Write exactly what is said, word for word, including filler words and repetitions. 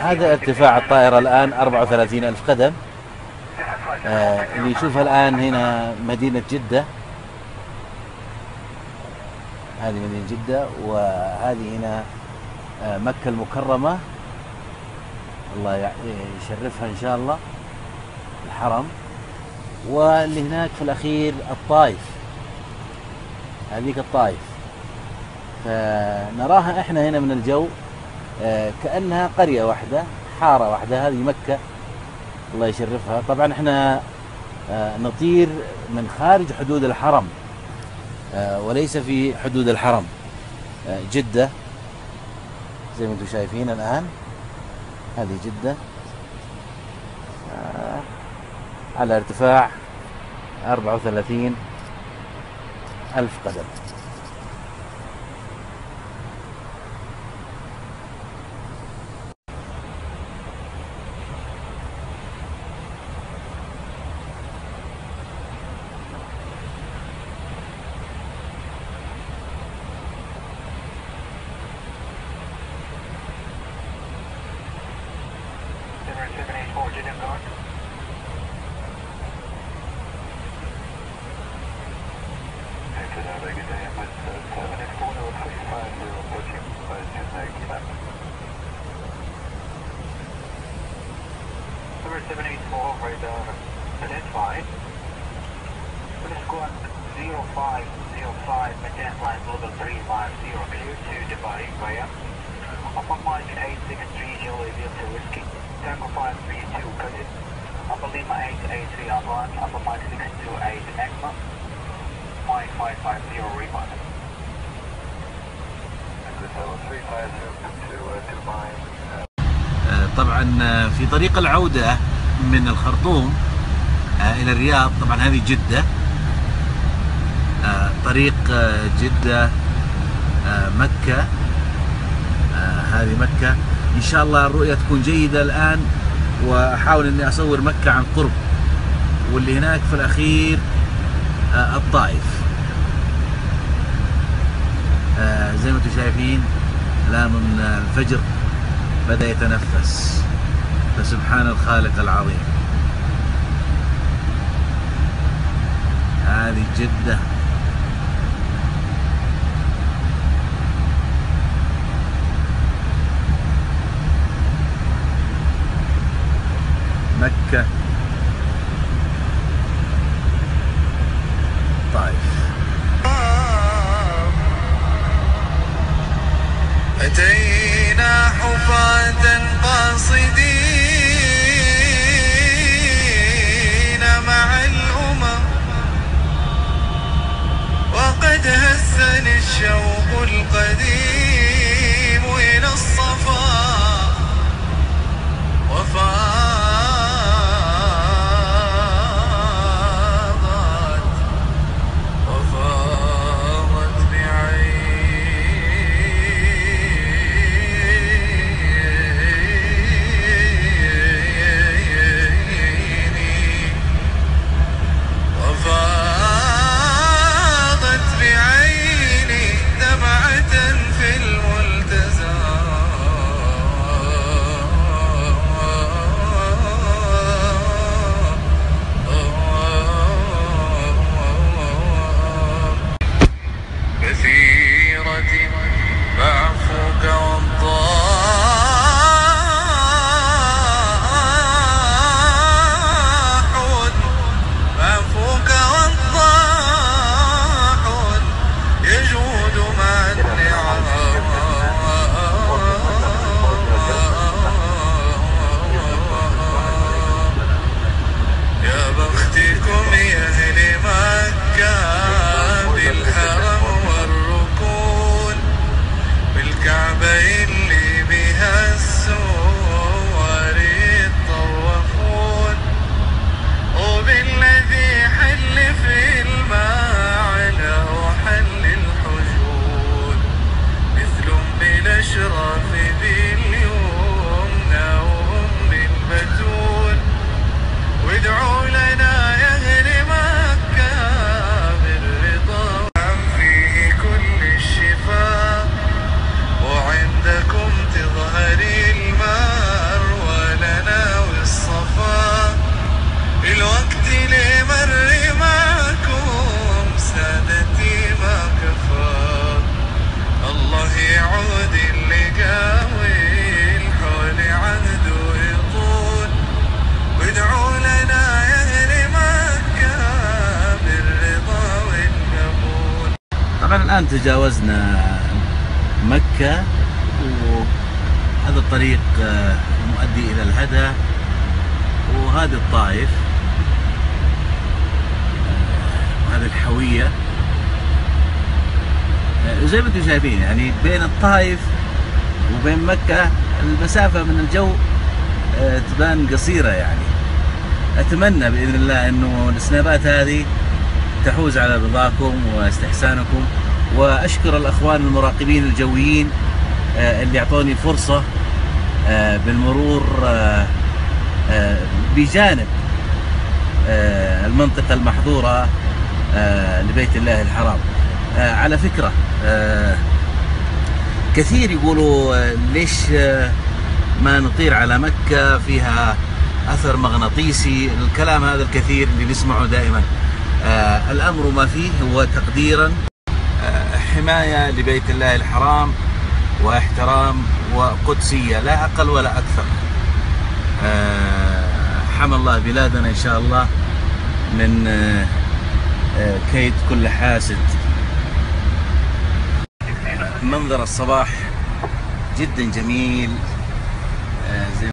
هذا ارتفاع الطائرة الآن أربعة وثلاثين ألف قدم. آه اللي يشوفها الآن هنا مدينة جدة، هذه مدينة جدة، وهذه هنا آه مكة المكرمة، الله يشرفها إن شاء الله، الحرم. واللي هناك في الأخير الطائف، هذيك الطائف، فنراها إحنا هنا من الجو آه كأنها قرية واحدة، حارة واحدة، هذه مكة الله يشرفها. طبعا إحنا آه نطير من خارج حدود الحرم آه وليس في حدود الحرم. آه جدة زي ما انتم شايفين الآن، هذه جدة آه على ارتفاع أربعة وثلاثين ألف قدم. seven eight four radar identified. Let's go on zero five zero five, maintain flight level three five zero, clear to Dubai via upper Mike eight six three Julie Delta Whiskey, Tango five three two, cut it, upper Lima eight eight three online, upper Mike six two eight Magma, Mike five five zero refund. three five zero to Dubai. طبعا في طريق العودة من الخرطوم إلى الرياض، طبعا هذه جدة، طريق جدة مكة، هذه مكة. إن شاء الله الرؤية تكون جيدة الآن، وأحاول أني أصور مكة عن قرب، واللي هناك في الأخير الطائف. زي ما انتم شايفين الآن الفجر بدأ يتنفس، فسبحان الخالق العظيم. هذه جدة، مكة، طائف. أتينا حفاة قاصدين مع الأمم، وقد هزني الشوق القديم إلى الصفا، وفاق الآن تجاوزنا مكة، وهذا الطريق المؤدي إلى الهدى، وهذه الطائف، وهذه الحوية. وزي ما انتم شايفين يعني بين الطائف وبين مكة المسافة من الجو تبان قصيرة. يعني أتمنى بإذن الله أنه السنابات هذه تحوز على رضاكم واستحسانكم، وأشكر الأخوان المراقبين الجويين اللي أعطوني فرصة بالمرور بجانب المنطقة المحظورة لبيت الله الحرام. على فكرة كثير يقولوا ليش ما نطير على مكة، فيها أثر مغناطيسي، الكلام هذا الكثير اللي نسمعه دائما. الأمر ما فيه هو تقديرا حماية لبيت الله الحرام واحترام وقدسية، لا أقل ولا أكثر. حمى الله بلادنا إن شاء الله من كيد كل حاسد. منظر الصباح جدا جميل. زي